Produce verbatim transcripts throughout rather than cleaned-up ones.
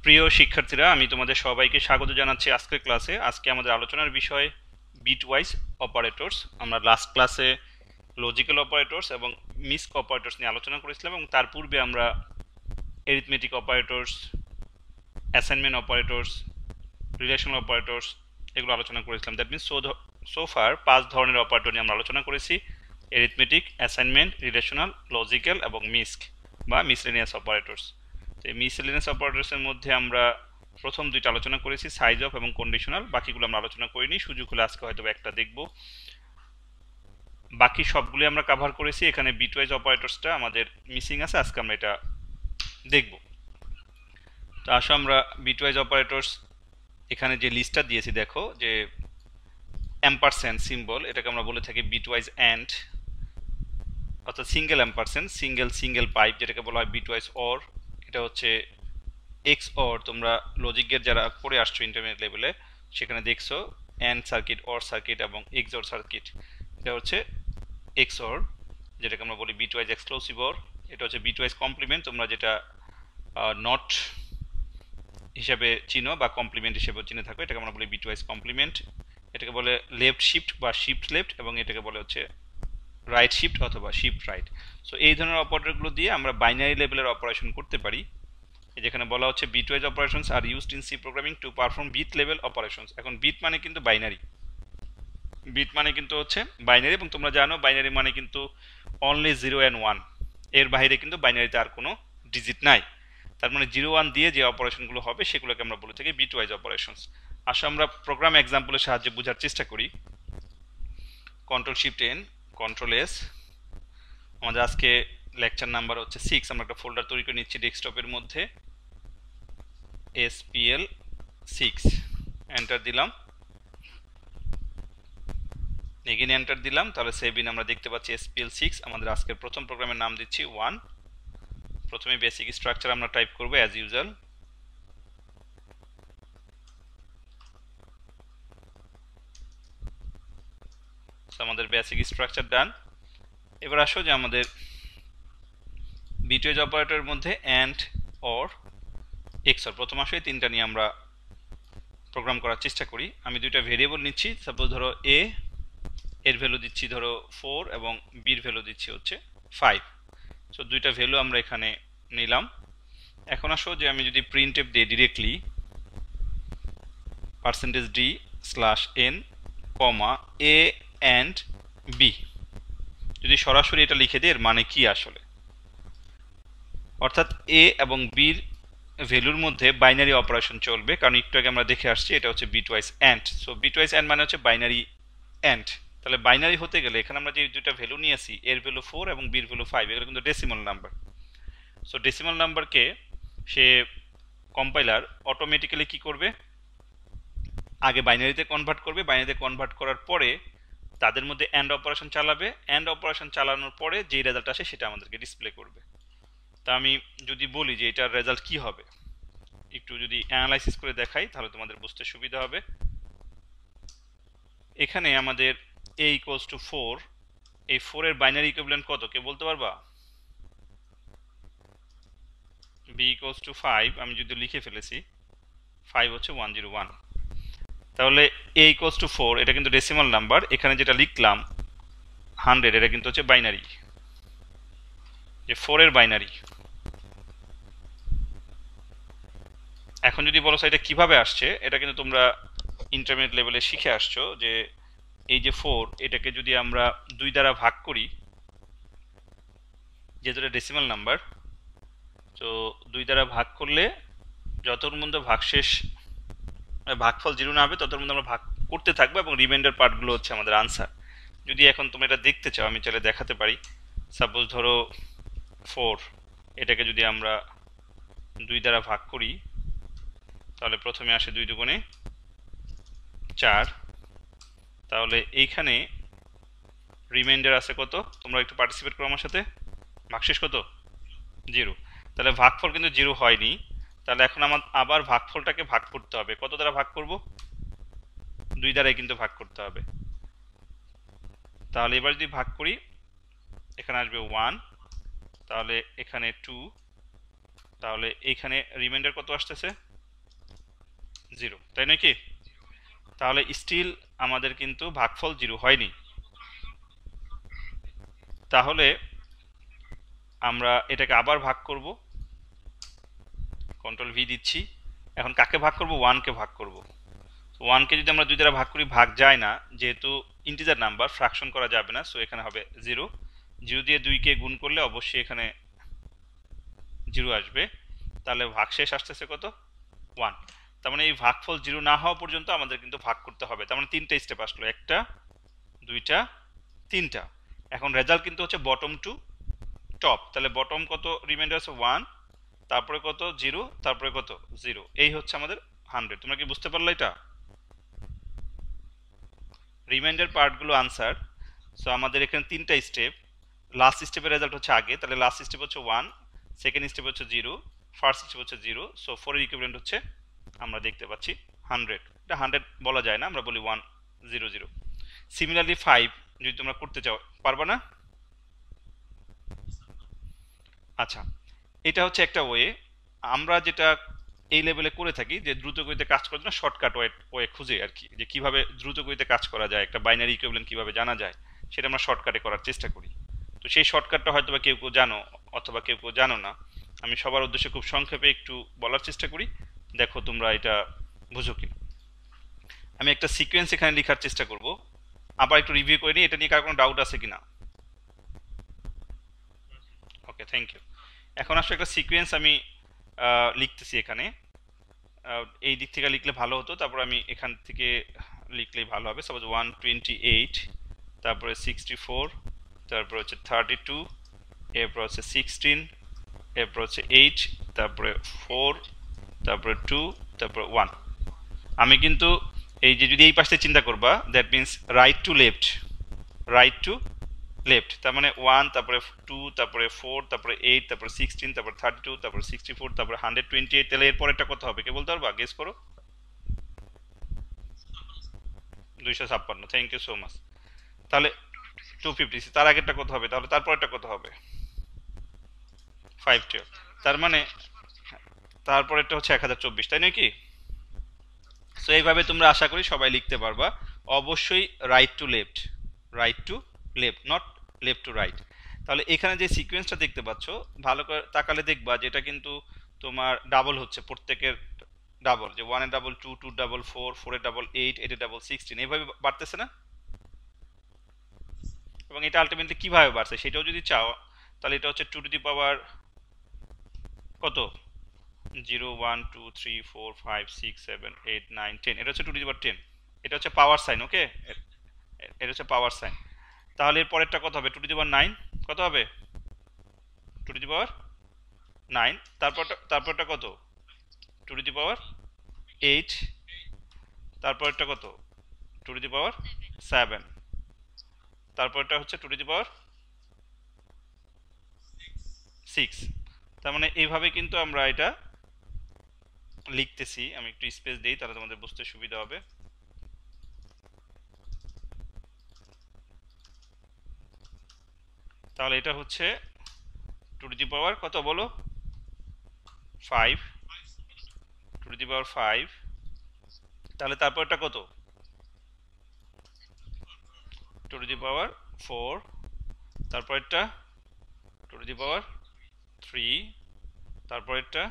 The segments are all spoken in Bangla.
প্রিয় শিক্ষার্থীরা, আমি তোমাদের সবাইকে স্বাগত জানাচ্ছি আজকের ক্লাসে। আজকে আমাদের আলোচনার বিষয় বিটওয়াইজ অপারেটরস। আমরা লাস্ট ক্লাসে লজিক্যাল অপারেটরস এবং মিস্ক অপারেটরস নিয়ে আলোচনা করেছিলাম, এবং তার পূর্বে আমরা arithmetic operators, assignment operators, relational operators এগুলো আলোচনা করেছিলাম। That means so so far পাঁচ ধরনের অপারেটর নিয়ে আমরা আলোচনা করেছি: এরিথমেটিক, অ্যাসাইনমেন্ট, রিলেশনাল, লজিক্যাল এবং মিস্ক বা মিসলেনিয়াস অপারেটরস। এই মিসলেনিয়াস অপারেটরসের মধ্যে আমরা প্রথম দুইটা আলোচনা করেছি, সাইজ অফ এবং কন্ডিশনাল। বাকিগুলো আমরা আলোচনা করিনি, সুযোগ হলে আজকে হয়তো একটা দেখব। বাকি সবগুলো আমরা কভার করেছি। এখানে বিটওয়াইজ অপারেটরসটা আমাদের মিসিং আছে, আজকে আমরা এটা দেখব। তো আসো আমরা বিটওয়াইজ অপারেটরস এখানে যে লিস্টটা দিয়েছি দেখো, যে অ্যাম্পারস্যান্ড সিম্বল, এটাকে আমরা বলে থাকি বিটওয়াইজ অ্যান্ড, অর্থাৎ single ampersand, single single pipe যেটাকে বলা হয় বিটওয়াইজ অর। এটা হচ্ছে এক্স অর। তোমরা লজিক গেট যারা পড়ে আসছো ইন্টারমিডিয়েট লেভেলে, সেখানে দেখছো অ্যান্ড সার্কিট, অর সার্কিট এবং এক্স অর সার্কিট। এটা হচ্ছে এক্স অর, যেটাকে আমরা বলি বিটওয়াইজ এক্সক্লুসিভ অর। এটা হচ্ছে বিটওয়াইজ কমপ্লিমেন্ট, তোমরা যেটা নট হিসাবে চিনো বা কমপ্লিমেন্ট হিসেবে চিনে থাকো, এটাকে আমরা বলি বিটওয়াইজ কমপ্লিমেন্ট। এটাকে বলে লেফট শিফট বা শিফট লেফট, এবং এটাকে বলে হচ্ছে রাইট শিফট অথবা শিফট রাইট। সো এই ধরনের অপারেটরগুলো দিয়ে আমরা বাইনারি লেভেলের অপারেশন করতে পারি। যেখানে বলা হচ্ছে bitwise operations are used in C programming to perform bit level operations. এখন বিট মানে কিন্তু বাইনারি, বিট মানে কিন্তু হচ্ছে বাইনারি, এবং তোমরা জানো বাইনারি মানে কিন্তু অনলি জিরো অ্যান্ড ওয়ান, এর বাইরে কিন্তু বাইনারিতে আর কোনো ডিজিট নাই। তার মানে জিরো ওয়ান দিয়ে যে অপারেশনগুলো হবে সেগুলোকে আমরা বলে থাকি বিটওয়াইজ অপারেশনস। আসলে আমরা প্রোগ্রাম এক্সাম্পলের সাহায্যে বোঝার চেষ্টা করি। Control shift N, control S. আমাদের আজকে লেকচার নাম্বার হচ্ছে সিক্স। আমরা একটা ফোল্ডার তৈরি করে নিচ্ছি ডেস্কটপের মধ্যে, এসপিএল সিক্স। এন্টার দিলাম, এগেন এন্টার দিলাম, তাহলে সেভ ইন আমরা দেখতে পাচ্ছি এসপিএল সিক্স। আমাদের আজকের প্রথম প্রোগ্রামের নাম দিচ্ছি ওয়ান। প্রথমে বেসিক স্ট্রাকচার আমরা টাইপ করবো অ্যাজ ইউজুয়াল। আমাদের বেসিক স্ট্রাকচার ডান। এবার আসো যে আমাদের বিটওয়াইজ অপারেটরের মধ্যে অ্যান্ড, অর, এক্স অর, প্রথম আসো এই তিনটা নিয়ে আমরা প্রোগ্রাম করার চেষ্টা করি। আমি দুইটা ভেরিয়েবল নিচ্ছি, সাপোজ ধরো এ এর ভ্যালু দিচ্ছি ধরো ফোর এবং বির ভ্যালু দিচ্ছি হচ্ছে ফাইভ। সো দুইটা ভ্যালু আমরা এখানে নিলাম। এখন আসো যে আমি যদি প্রিন্ট এফ দিই directly percentage D slash N comma A and B, যদি সরাসরি এটা লিখে দিই এর মানে কি আসলে, অর্থাৎ এ এবং বির ভ্যালুর মধ্যে বাইনারি অপারেশন চলবে, কারণ একটু আগে আমরা দেখে আসছি এটা হচ্ছে bitwise and. So bitwise and মানে হচ্ছে বাইনারি অ্যান্ড। তাহলে বাইনারি হতে গেলে এখানে আমরা যে দুইটা ভ্যালু নিয়েছি, এর ভ্যালু ফোর এবং বির ভ্যালু ফাইভ, এগুলো কিন্তু ডেসিমাল নাম্বার। সো ডেসিমাল নাম্বারকে সে কম্পাইলার অটোমেটিক্যালি কি করবে, আগে বাইনারিতে কনভার্ট করবে, বাইনারিতে কনভার্ট করার পরে তাদের মধ্যে অ্যান্ড অপারেশন চালাবে, অ্যান্ড অপারেশন চালানোর পরে যেই রেজাল্ট আসে সেটা আমাদেরকে ডিসপ্লে করবে। তা আমি যদি বলি যে এটার রেজাল্ট কি হবে, একটু যদি অ্যানালাইসিস করে দেখাই তাহলে তোমাদের বুঝতে সুবিধা হবে। এখানে আমাদের a ইকুয়ালস টু ফোর, এই ফোর এর বাইনারি ইকুইভ্যালেন্ট কত কে বলতে পারবা? b ইকুয়ালস টু ফাইভ, আমি যদি লিখে ফেলেছি ফাইভ হচ্ছে ওয়ান জিরো ওয়ান। তাহলে a ইকুয়ালস টু ফোর, এটা কিন্তু ডেসিমাল নাম্বার। এখানে যেটা লিখলাম হান্ড্রেড, এটা কিন্তু হচ্ছে বাইনারি, যে ফোর এর বাইনারি। এখন যদি বলো এটা কিভাবে আসছে, এটা কিন্তু তোমরা ইন্টারমিডিয়েট লেভেলে শিখে আসছো যে এই যে ফোর, এটাকে যদি আমরা দুই দ্বারা ভাগ করি, যেহেতু এটা ডেসিমাল নাম্বার, তো দুই দ্বারা ভাগ করলে যতর মধ্যে ভাগশেষ ভাগফল জিরো না হবে ততর মধ্যে আমরা ভাগ করতে থাকবো, এবং রিমাইন্ডার পার্টগুলো হচ্ছে আমাদের আনসার। যদি এখন তোমরা এটা দেখতে চাও আমি চাইলে দেখাতে পারি। সাপোজ ধরো ফোর, এটাকে যদি আমরা দুই দ্বারা ভাগ করি, তাহলে প্রথমে আসে দুই দুগুণে চার। তাহলে এইখানে রিমাইন্ডার আছে কত, তোমরা একটু পার্টিসিপেট করো আমার সাথে, ভাগশেষ কত? জিরো। তাহলে ভাগফল কিন্তু জিরো হয়নি। তাহলে এখন আমার আবার ভাগফলটাকে ভাগ করতে হবে। কত দ্বারা ভাগ করব? দুই দ্বারাই কিন্তু ভাগ করতে হবে। তাহলে এবার যদি ভাগ করি, এখানে আসবে ওয়ান, তাহলে এখানে টু, তাহলে এইখানে রিমাইন্ডার কত আসতেছে? জিরো, তাই নয় কি? তাহলে স্টিল আমাদের কিন্তু ভাগফল জিরো হয়নি। তাহলে আমরা এটাকে আবার ভাগ করব, কন্ট্রোল ভি দিচ্ছি। এখন কাকে ভাগ করব? ওয়ানকে ভাগ করব। ওয়ানকে যদি আমরা দুই দ্বারা ভাগ করি ভাগ যায় না, যেহেতু ইন্টিজার নাম্বার ফ্র্যাকশন করা যাবে না, সো এখানে হবে জিরো। জিরো দিয়ে দুইকে গুণ করলে অবশ্যই এখানে জিরো আসবে। তাহলে ভাগশেষ আসতেছে কত? ওয়ান। তার মানে এই ভাগফল জিরো না হওয়া পর্যন্ত আমাদের কিন্তু ভাগ করতে হবে। তার মানে তিনটা স্টেপ আসলো, একটা, দুইটা, তিনটা। এখন রেজাল্ট কিন্তু হচ্ছে বটম টু টপ। তাহলে বটম কত রিমাইন্ডার আছে? ওয়ান, তারপরে কত? জিরো, তারপরে কত? জিরো। এই হচ্ছে আমাদের হান্ড্রেড। তোমরা কি বুঝতে পারলে এটা? রিমাইন্ডার পার্টগুলো আনসার। সো আমাদের এখানে তিনটা স্টেপ। লাস্ট স্টেপের রেজাল্ট হচ্ছে আগে, তাহলে লাস্ট স্টেপ হচ্ছে ওয়ান, সেকেন্ড স্টেপ হচ্ছে জিরো, ফার্স্ট স্টেপ হচ্ছে জিরো। সো ফোরের ইকুইভ্যালেন্ট হচ্ছে আমরা দেখতে পাচ্ছি হান্ড্রেড। এটা হান্ড্রেড বলা যায় না, আমরা বলি one zero zero. Similarly five যদি তোমরা করতে চাও, পারবা না? আচ্ছা, এটা হচ্ছে একটা ওয়ে। আমরা যেটা এই লেভেলে করে থাকি যে দ্রুত গতিতে কাজ করার জন্য শর্টকাট ওয়ে ওয়ে খুঁজে আর কি, যে কিভাবে দ্রুত গতিতে কাজ করা যায়, একটা বাইনারি ইকুইভ্যালেন্ট কিভাবে জানা যায়, সেটা আমরা শর্টকাটে করার চেষ্টা করি। তো সেই শর্টকাটটা হয়তো বা কেউ কেউ জানো অথবা কেউ কেউ জানো না। আমি সবার উদ্দেশ্যে খুব সংক্ষেপে একটু বলার চেষ্টা করি, দেখো তোমরা এটা বুঝো কিনা। আমি একটা সিকোয়েন্স এখানে লেখার চেষ্টা করব, আবার একটু রিভিউ করে নিই, এটা নিয়ে কার কোনো ডাউট আছে কিনা? Okay, thank you. এখন আসলে একটা সিকোয়েন্স আমি লিখতেছি এখানে। এই দিক থেকে লিখলে ভালো হতো, তারপর আমি এখান থেকে লিখলেই ভালো হবে। সাপোজ ওয়ান টোয়েন্টি এইট, তারপরে সিক্সটি ফোর, তারপরে হচ্ছে থার্টি টু, এরপর হচ্ছে সিক্সটিন, এরপর হচ্ছে এইট, তারপরে ফোর, তারপরে টু, তারপরে ওয়ান। আমি কিন্তু এই যে যদি এই পাশে চিন্তা করবা, that means right to left, right to left. তার মানে ওয়ান, তারপরে টু, তারপরে ফোর, তারপরে এইট, তারপরে সিক্সটিন, তারপরে থার্টি টু, তারপরে সিক্সটি ফোর, তারপরে হান্ড্রেড টোয়েন্টি এইট। তাহলে এরপর একটা কত হবে কে বলতে পারবা? গেস করো। দুইশো ছাপ্পান্ন, থ্যাংক ইউ সো মাচ। তাহলে টু ফিফটি সিক্স, তার আগেরটা কত হবে? তাহলে তারপর একটা কত হবে? Five twelve. তার মানে তারপরেরটা হচ্ছে এক হাজার চব্বিশ, তাই নয় কি? সো এইভাবে তোমরা আশা করি সবাই লিখতে পারবা। অবশ্যই right to left, right to left, not left to right. তাহলে এখানে যে সিকোয়েন্সটা দেখতে পাচ্ছ, ভালো করে তাকালে দেখবা যে এটা কিন্তু তোমার ডাবল হচ্ছে, প্রত্যেকের ডাবল, যে ওয়ানের double two, two double four, ফোরের ডাবল এইট, এইটের ডাবল সিক্সটিন, এইভাবে বাড়তেছে না? এবং এটা আলটিমেটলি কিভাবে বাড়ছে সেটাও যদি চাও, তাহলে এটা হচ্ছে টু টু দি পাওয়ার কত? Zero, one, two, three, four, five, six, seven, eight, nine, ten. এটা হচ্ছে two to the power ten. এটা হচ্ছে পাওয়ার সাইন, ওকে? এটা হচ্ছে পাওয়ার সাইন। তাহলে এর পরেরটা কত হবে? Two to the power nine. কত হবে? Two to the power nine. তারপরটা তারপরটা কত? Two to the power eight. তারপরটা কত? Two to the power seven. তারপরটা হচ্ছে two to the power six. তার মানে এইভাবে কিন্তু আমরা এটা লিখতেছি। আমি একটু স্পেস দিই, তাহলে তোমাদের বুঝতে সুবিধা হবে। তাহলে এটা হচ্ছে টু টু দি পাওয়ার কত বলো? Five. Two to the power five. তাহলে তারপরটা কত? Two to the power four. তারপরেরটা two to the power three. তারপরেরটা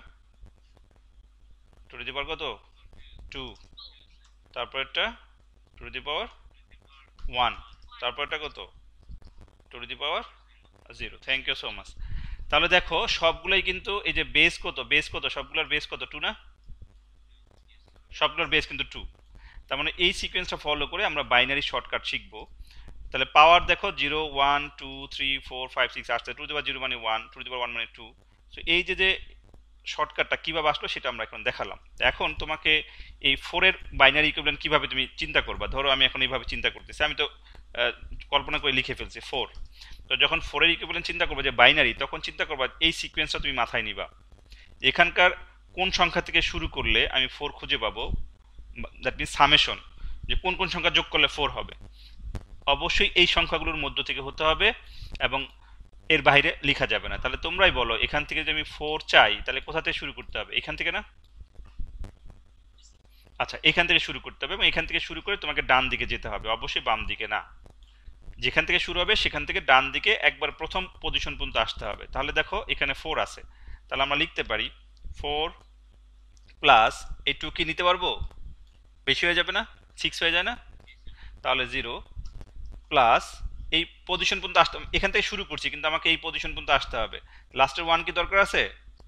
টু টু দি পাওয়ার কত? টু। তারপরেরটা two to the power one. তারপরটা কত? Two to the power zero. Thank you so much. তাহলে দেখো সবগুলোই কিন্তু এই যে বেস কত, বেস কত, সবগুলোর বেস কত? টু না? সবগুলোর বেস কিন্তু টু। তার মানে এই সিকোয়েন্সটা ফলো করে আমরা বাইনারি শর্টকাট শিখবো। তাহলে পাওয়ার দেখো zero, one, two, three, four, five, six আসছে। টু দি পাওয়ার জিরো মানে one, two the power one মানে টু। সো এই যে যে শর্টকাটটা কিভাবে আসলো সেটা আমরা এখন দেখালাম। এখন তোমাকে এই ফোরের বাইনারি ইকুইভ্যালেন্ট কিভাবে তুমি চিন্তা করবা, ধরো আমি এখন এইভাবে চিন্তা করতেছি, আমি তো কল্পনা করে লিখে ফেলছি ফোর। তো যখন ফোরের ইকুইভ্যালেন্ট চিন্তা করবা যে বাইনারি, তখন চিন্তা করবা এই সিকোয়েন্সটা তুমি মাথায় নিবা। এখানকার কোন সংখ্যা থেকে শুরু করলে আমি ফোর খুঁজে পাবো, দ্যাট মিনস সামেশন, যে কোন কোন সংখ্যা যোগ করলে ফোর হবে। অবশ্যই এই সংখ্যাগুলোর মধ্য থেকে হতে হবে এবং এর বাইরে লেখা যাবে না। তাহলে তোমরাই বলো, এখান থেকে যদি আমি ফোর চাই তাহলে কোথা থেকে শুরু করতে হবে? এখান থেকে না? আচ্ছা, এখান থেকে শুরু করতে হবে এবং এখান থেকে শুরু করে তোমাকে ডান দিকে যেতে হবে, অবশ্যই বাম দিকে না। যেখান থেকে শুরু হবে সেখান থেকে ডান দিকে একবার প্রথম পজিশন পর্যন্ত আসতে হবে। তাহলে দেখো এখানে ফোর আছে, তাহলে আমরা লিখতে পারি ফোর প্লাস এই টু কি নিতে পারবো, বেশি হয়ে যাবে না, সিক্স হয়ে যায় না, তাহলে জিরো প্লাস এই পজিশন পর্যন্ত আসতে, এখান থেকে শুরু করছি কিন্তু আমাকে এই পজিশন পর্যন্ত আসতে হবে, লাস্টের ওয়ান কি দরকার আছে,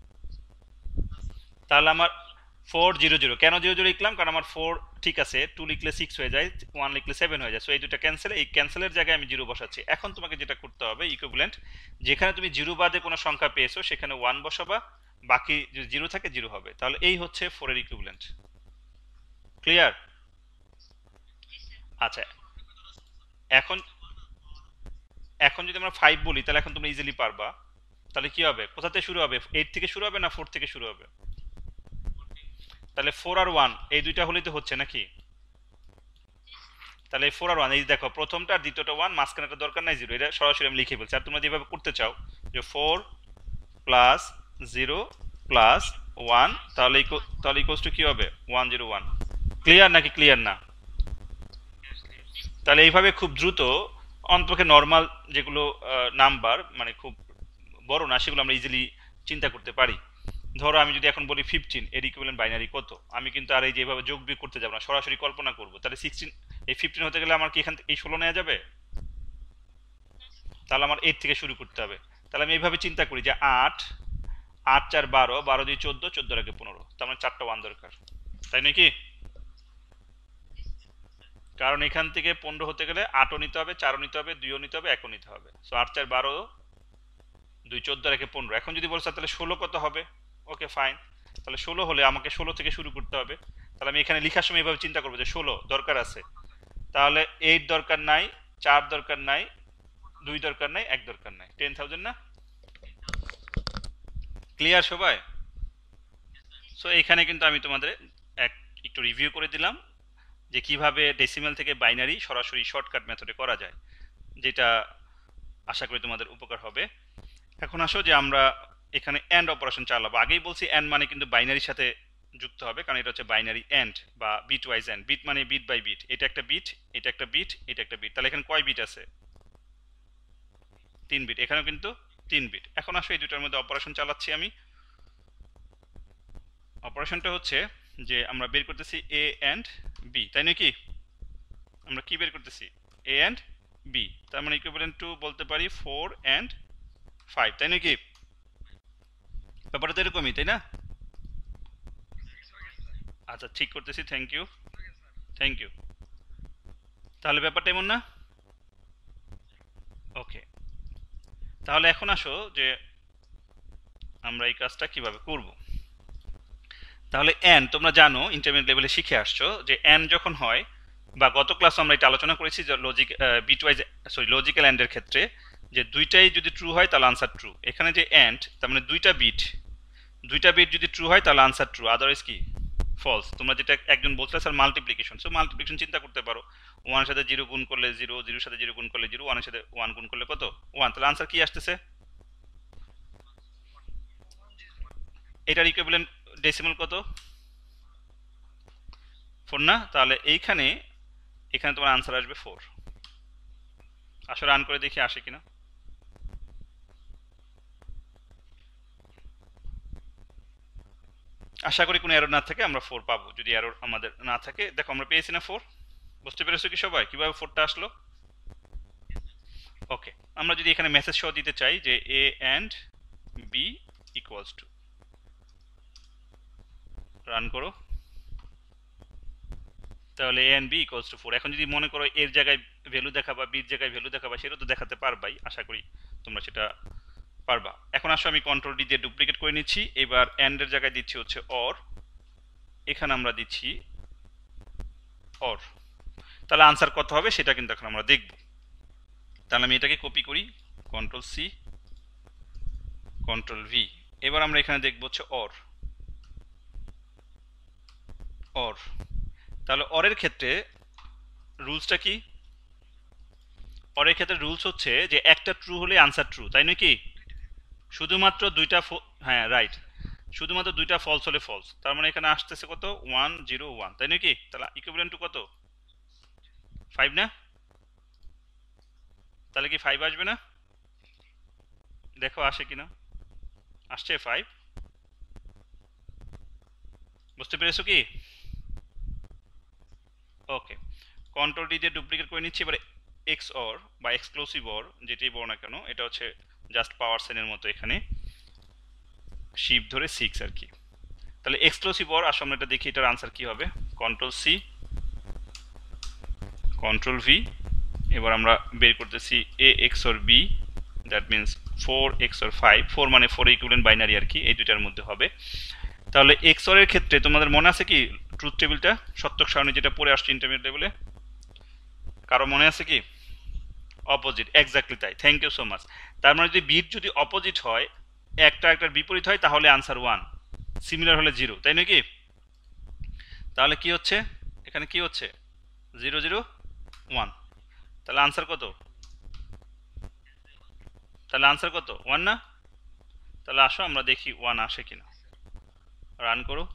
তাহলে আমার ফোর জিরো জিরো, কেন জিরো জিরো লিখলাম, কারণ আমার ফোর ঠিক আছে, টু লিখলে সিক্স হয়ে যায়, ওয়ান লিখলে সেভেন হয়ে যায়, সো এই দুটো ক্যান্সেল, এই ক্যান্সেলের জায়গায় আমি জিরো বসাচ্ছি। এখন তোমাকে যেটা করতে হবে ইকুইভ্যালেন্ট, যেখানে তুমি জিরো বাদে কোনো সংখ্যা পেয়েছো সেখানে ওয়ান বসাবা, বাকি যদি জিরো থাকে জিরো হবে, তাহলে এই হচ্ছে ফোরের ইকুইভ্যালেন্ট। ক্লিয়ার? আচ্ছা, এখন এখন যদি আমরা ফাইভ বলি তাহলে এখন তুমি ইজিলি পারবা। তাহলে কি হবে, কোথা থেকে শুরু হবে, এইট থেকে শুরু হবে না ফোর থেকে শুরু হবে, তাহলে ফোর আর ওয়ান এই দুইটা হলেই তো হচ্ছে নাকি, তাহলে ফোর আর ওয়ান, এই দেখো প্রথমটা আর দ্বিতীয়টা ওয়ান, মাঝখানেটা দরকার নাই জিরো, এটা সরাসরি আমি লিখে ফেলছি। আর তোমরা যেভাবে করতে চাও যে four plus zero plus one, তাহলে equal- তাহলে ইকোয়ালস টু কি হবে, ওয়ান জিরো ওয়ান। ক্লিয়ার নাকি ক্লিয়ার না? তাহলে এইভাবে খুব দ্রুত অন্তপক্ষে নর্মাল যেগুলো নাম্বার মানে খুব বড় না সেগুলো আমরা ইজিলি চিন্তা করতে পারি। ধরো আমি যদি এখন বলি ফিফটিন, এর ইকুইভ্যালেন্ট বাইনারি কত, আমি কিন্তু আর এই যেভাবে যোগ বিয়োগ করতে যাবো না, সরাসরি কল্পনা করবো। তাহলে সিক্সটিন, এই ফিফটিন হতে গেলে আমার কি এখান থেকে এই ষোলো নেওয়া যাবে, তাহলে আমার এইট থেকে শুরু করতে হবে। তাহলে আমি এইভাবে চিন্তা করি যে আট, আট চার বারো, বারো দুই চোদ্দো, চোদ্দোর আগে পনেরো, তার মানে চারটা ওয়ান দরকার, তাই নাকি? কারণ এখান থেকে পনেরো হতে গেলে আটও নিতে হবে, চারও নিতে হবে, দুইও নিতে হবে, একও নিতে হবে। সো আট চার বারো, দুই চোদ্দো রেখে পনেরো। এখন যদি বলছো তাহলে ষোলো কত হবে, ওকে ফাইন, তাহলে ষোলো হলে আমাকে ষোলো থেকে শুরু করতে হবে। তাহলে আমি এখানে লেখার সময় এভাবে চিন্তা করবো যে ষোলো দরকার আছে, তাহলে এইট দরকার নাই, চার দরকার নাই, দুই দরকার নাই, এক দরকার নাই, টেন থাউজেন্ড না? ক্লিয়ার সবাই? সো এখানে কিন্তু আমি তোমাদের এক একটু রিভিউ করে দিলাম যে কিভাবে ডেসিমেল থেকে বাইনারি সরাসরি শর্টকাট মেথডে করা যায়, যেটা আশা করি তোমাদের উপকার হবে। এখন আসো যে আমরা এখানে এন্ড অপারেশন চালাবো। আগেই বলছি এন্ড মানে কিন্তু বাইনারির সাথে যুক্ত হবে, কারণ এটা হচ্ছে বাইনারি এন্ড বা বিট ওয়াইজ এন্ড। বিট মানে বিট বাই বিট, এটা একটা বিট, এটা একটা বিট, এটা একটা বিট, তাহলে এখানে কয় বিট আছে, তিন বিট, এখানেও কিন্তু তিন বিট। এখন আসো এই দুটার মধ্যে অপারেশন চালাচ্ছি আমি। অপারেশনটা হচ্ছে যে আমরা বের করতেছি এ এন্ড বি, তাই নাকি? আমরা কি বের করতেছি, এ এন্ড বি, তার মানে ইকুইভ্যালেন্ট টু বলতে পারি ফোর এন্ড ফাইভ, তাই নাকি? ব্যাপারটা তো এরকমই, তাই না? আচ্ছা ঠিক করতেছি, থ্যাংক ইউ, থ্যাংক ইউ। তাহলে ব্যাপারটা এমন না, ওকে। তাহলে এখন আসো যে আমরা এই কাজটা কিভাবে করব। তাহলে এন তোমরা জানো, ইন্টারমিডিয়েট লেভেলে শিখে আসছো যে এন যখন হয়, বা গত ক্লাস আমরা এটা আলোচনা করেছি যে logic bitwise sorry logical এন্ডের ক্ষেত্রে যে দুইটাই যদি ট্রু হয় তাহলে আনসার ট্রু। এখানে যে এন্ড তার মানে দুইটা বিট, দুইটা বিট যদি ট্রু হয় তাহলে আনসার ট্রু, আদারওয়াইজ কি ফলস। তোমরা যেটা একজন বলছিলে স্যার মাল্টিপ্লিকেশন, সো মাল্টিপ্লিকেশন চিন্তা করতে পারো, ওয়ানের সাথে জিরো গুণ করলে জিরো, জিরোর সাথে জিরো গুণ করলে জিরো, ওয়ানের সাথে ওয়ান গুণ করলে কত, ওয়ান, তাহলে আনসার কি আসতেছে, এটার ইকুইভ্যালেন্ট ডেসিমাল কত, ফোর না? তাহলে এইখানে এখানে তোমার আনসার আসবে ফোর। আসলে রান করে দেখি আসে কিনা। আশা করি কোনো এরর না থাকে, আমরা ফোর পাবো। যদি এরর আমাদের না থাকে, দেখো আমরা পেয়েছি না ফোর, বুঝতে পেরেছো কি সবাই কিভাবে ফোরটা আসলো? ওকে, আমরা যদি এখানে মেসেজ সহ দিতে চাই যে A and B equals to, run করো, তাহলে A and B equals to four. এখন যদি মনে করো এর জায়গায় ভ্যালু দেখাবা, বির জায়গায় ভ্যালু দেখাবা, সেটা তো দেখাতে পারবাই, আশা করি তোমরা সেটা পারবা। এখন আসো আমি কন্ট্রোল ডি দিয়ে ডুপ্লিকেট করে নিচ্ছি, এবার এন্ড এর জায়গায় দিচ্ছি হচ্ছে অর, এখানে আমরা দিচ্ছি অর, তাহলে আনসার কত হবে সেটা কিন্তু এখন আমরা দেখব। তাহলে আমি এটাকে কপি করি, কন্ট্রোল সি, কন্ট্রোল ভি, এবার আমরা এখানে দেখবো হচ্ছে অর, অর। তাহলে অরের ক্ষেত্রে রুলসটা কি, অরের ক্ষেত্রে রুলস হচ্ছে যে একটা ট্রু হলে আনসার ট্রু, তাই নাকি? শুধুমাত্র দুইটা, হ্যাঁ রাইট, শুধুমাত্র দুইটা ফলস হলে ফলস, তার মানে এখানে আসতেছে কত ওয়ান জিরো ওয়ান, তাই নাকি? তাহলে ইকুইভ্যালেন্ট টু কত ফাইভ না? তাহলে কি ফাইভ আসবে না? দেখো আসে কিনা, আসছে ফাইভ। বুঝতে পেরেছো কি? ওকে, কন্ট্রোল ডি দিয়ে ডুপ্লিকেট করে নিচ্ছি। এবারে এক্স অর বা এক্সক্লুসিভ অর যেটাই বলো না কেন, এটা হচ্ছে জাস্ট পাওয়ার সাইনের মতো, এখানে শিফট ধরে সিক্স আর কি। তাহলে এক্সক্লুসিভ অর আসলে আমরা এটা দেখি এটার আনসার কি হবে। কন্ট্রোল সি, কন্ট্রোল ভি, এবার আমরা বের করতেছি A X or B, that means four X or five, four মানে ফোর ইকুইভ্যালেন্ট বাইনারি আর কি, এই দুইটার মধ্যে হবে। তাহলে এক্স অর এর ক্ষেত্রে তোমাদের মনে আছে কি ট্রুথ টেবিলটা, সত্যক সারণী যেটা পড়ে আসছে ইন্টারমিডিয়েট লেভেলে, কারো মনে আছে কি? অপোজিট, এক্স্যাক্টলি তাই, থ্যাংক ইউ সো মাচ। তার মানে যদি বিট যদি অপোজিট হয়, একটা একটার বিপরীত হয়, তাহলে আনসার ওয়ান, সিমিলার হলে জিরো, তাই নাকি? তাহলে কি হচ্ছে এখানে, কি হচ্ছে জিরো জিরো ওয়ান, তাহলে আনসার কত? তাহলে আনসার কত ওয়ান না? তাহলে আসো আমরা দেখি ওয়ান আসে কিনা, রান করো,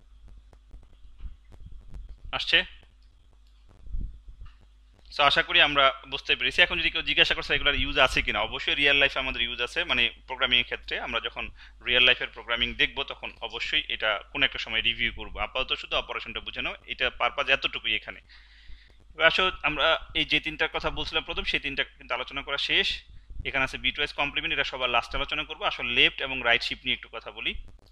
আসছে। সো আশা করি আমরা বুঝতে পেরেছি। এখন যদি কেউ জিজ্ঞাসা করছে এগুলোর ইউজ আছে কিনা, অবশ্যই রিয়েল লাইফে আমাদের ইউজ আছে, মানে প্রোগ্রামিং এর ক্ষেত্রে আমরা যখন রিয়েল লাইফের প্রোগ্রামিং দেখব তখন অবশ্যই এটা কোন একটা সময় রিভিউ করব। আপাতত শুধু অপারেশনটা বুঝে নাও, এটা পারপাস এতটুকুই এখানে। এবার আসো আমরা এই যে তিনটার কথা বলছিলাম প্রথম, সেই তিনটা কিন্তু আলোচনা করা শেষ। এখানে আছে বিটওয়াইজ কমপ্লিমেন্ট, এটা সবার লাস্ট আলোচনা করবো। আসলে লেফট এবং রাইট শিফট নিয়ে একটু কথা বলি।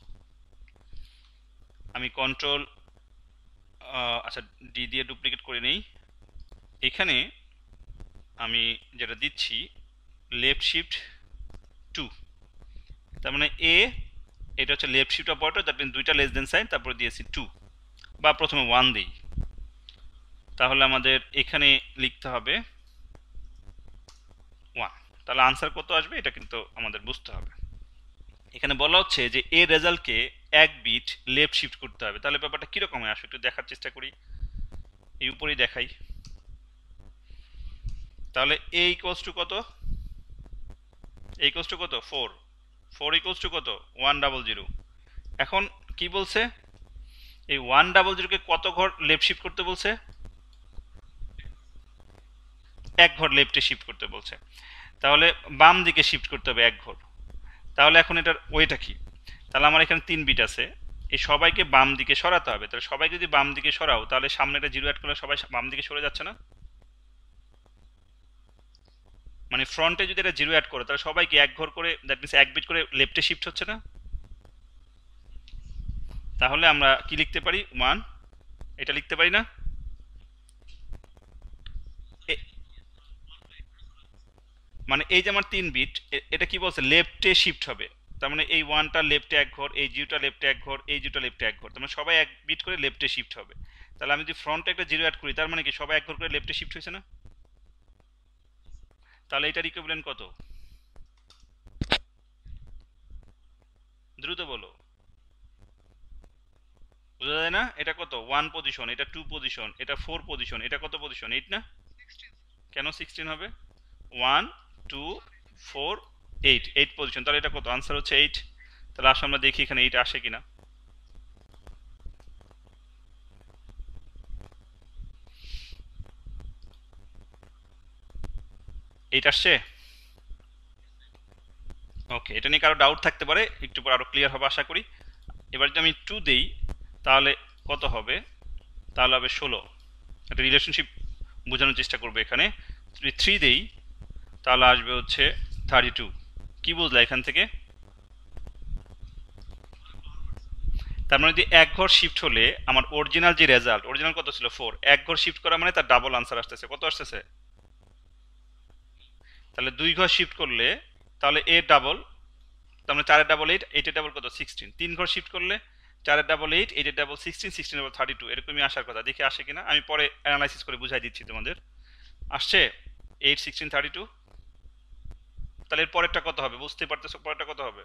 আমি কন্ট্রোল আচ্ছা ডি দিয়ে ডুপ্লিকেট করে নেই। এখানে আমি যেটা দিচ্ছি লেফট শিফট টু, তার মানে এ, এটা হচ্ছে left shift operator, that mean দুইটা লেস দেন সাইন, তারপরে দিয়েছি টু, বা প্রথমে ওয়ান দিই। তাহলে আমাদের এখানে লিখতে হবে ওয়ান। তাহলে আনসার কত আসবে এটা কিন্তু আমাদের বুঝতে হবে। এখানে বলা হচ্ছে যে এ রেজাল্টকে এক বিট লেফট শিফট করতে হবে। তাহলে ব্যাপারটা কিরকম হয় আসলে একটু দেখার চেষ্টা করি, এই উপরেই দেখাই। তাহলে এ ইকুয়ালস টু কত, এ ইকুয়ালস টু কত ফোর, ফোর ইকুয়ালস টু কত ওয়ান ডাবল জিরো। এখন কি বলছে, এই ওয়ান ডাবল জিরোকে কত ঘর লেফট শিফট করতে বলছে? এক ঘর লেফটে শিফট করতে বলছে। তাহলে বাম দিকে শিফট করতে হবে এক ঘর। তাহলে এখন এটার ওয়েটা কি? তাহলে আমার এখানে তিন বিট আছে, এই সবাইকে বাম দিকে সরাতে হবে। তাহলে সবাইকে যদি বাম দিকে সরাও, তাহলে সামনে একটা জিরো অ্যাড করলে সবাই বাম দিকে সরে যাচ্ছে না? মানে ফ্রন্টে যদি এটা জিরো অ্যাড করে, তাহলে সবাইকে এক ঘর করে, দ্যাট মিনস এক বিট করে লেফটে শিফট হচ্ছে না? তাহলে আমরা কি লিখতে পারি, ওয়ান, এটা লিখতে পারি না? মানে এই যে আমার তিন বিট, এটা কি বলছে লেফটে শিফট হবে। তার মানে এই ওয়ানটা লেফটে এক ঘর, এই জিরোটা লেফটে এক ঘর, এই জিরোটা লেফটে এক ঘর, তার মানে সবাই এক বিট করে লেফটে শিফট হবে। তাহলে আমি যদি ফ্রন্টে একটা জিরো অ্যাড করি, তার মানে কি সবাই এক ঘর করে লেফটে শিফট হয়েছে না? তাহলে এটার ইকুইভ্যালেন্ট কত দ্রুত বলো, বোঝা যায় না? এটা কত ওয়ান পজিশন, এটা টু পজিশন, এটা ফোর পজিশন, এটা কত পজিশন এইট না? কেন সিক্সটিন হবে? One two four eight, eight position, তাহলে এটা কত আনসার হচ্ছে এইট। তাহলে আসলে আমরা দেখি এখানে এইট আসে কিনা। এইট আসছে? ওকে, এটা নিয়ে কারো ডাউট থাকতে পারে, একটু পর আরো ক্লিয়ার হবে আশা করি। এবার যদি আমি টু দেই তাহলে কত হবে? তাহলে হবে ষোলো। একটা রিলেশনশিপ বোঝানোর চেষ্টা করবো এখানে। যদি থ্রি দেই তাহলে আসবে হচ্ছে থার্টি টু। কি বুঝলা এখান থেকে? তার মানে যদি এক ঘর শিফট হলে আমার অরিজিনাল যে রেজাল্ট, অরিজিনাল কত ছিল ফোর, এক ঘর শিফট করা মানে তার ডাবল আনসার আসতেছে। কত আসতেছে? তাহলে দুই ঘর শিফট করলে তাহলে এ ডাবল, তার মানে চারের ডাবল এইট, এইটের ডাবল কত সিক্সটিন। তিন ঘর শিফট করলে চারের ডাবল এইট, এইটের double sixteen, sixteen double thirty two, এরকমই আসার কথা। দেখি আসে কিনা, আমি পরে অ্যানালাইসিস করে বুঝাই দিচ্ছি তোমাদের। আসছে এইট সিক্সটিন থার্টি টু। তাহলে এর পরেরটা কত হবে বুঝতে পারতেছো? পরেরটা কত হবে?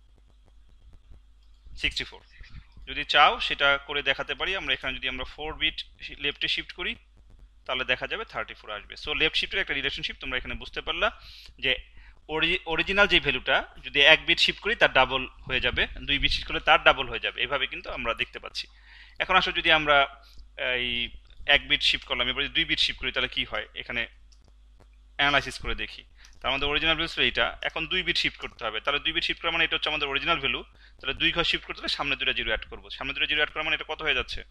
Sixty four. যদি চাও সেটা করে দেখাতে পারি আমরা। এখানে যদি আমরা ফোর বিট লেফটে শিফট করি তাহলে দেখা যাবে থার্টি ফোর আসবে। সো লেফট শিফটের একটা রিলেশনশিপ তোমরা এখানে বুঝতে পারলা, যে অরিজিনাল যে ভ্যালুটা যদি এক বিট শিফট করি তার ডাবল হয়ে যাবে, দুই বিট শিফট করলে তার ডাবল হয়ে যাবে, এভাবে কিন্তু আমরা দেখতে পাচ্ছি। এখন আসলে যদি আমরা এই এক বিট শিফট করলাম, এবার দুই বিট শিফট করি তাহলে কি হয়, এখানে অ্যানালাইসিস করে দেখি। তার আমাদের অরিজিনাল ভ্যালু ছিল এইটা, এখন দুই বিট শিফট করতে হবে, তাহলে দুই বিট শিফট করা মানে এটা হচ্ছে আমাদের অরিজিনাল ভ্যালু, তাহলে দুই ঘর শিফট করতে হলে সামনে দুটো জিরো অ্যাড করবো, সামনে দুটো জিরো অ্যাড করা মানে এটা কত হয়ে যাচ্ছে,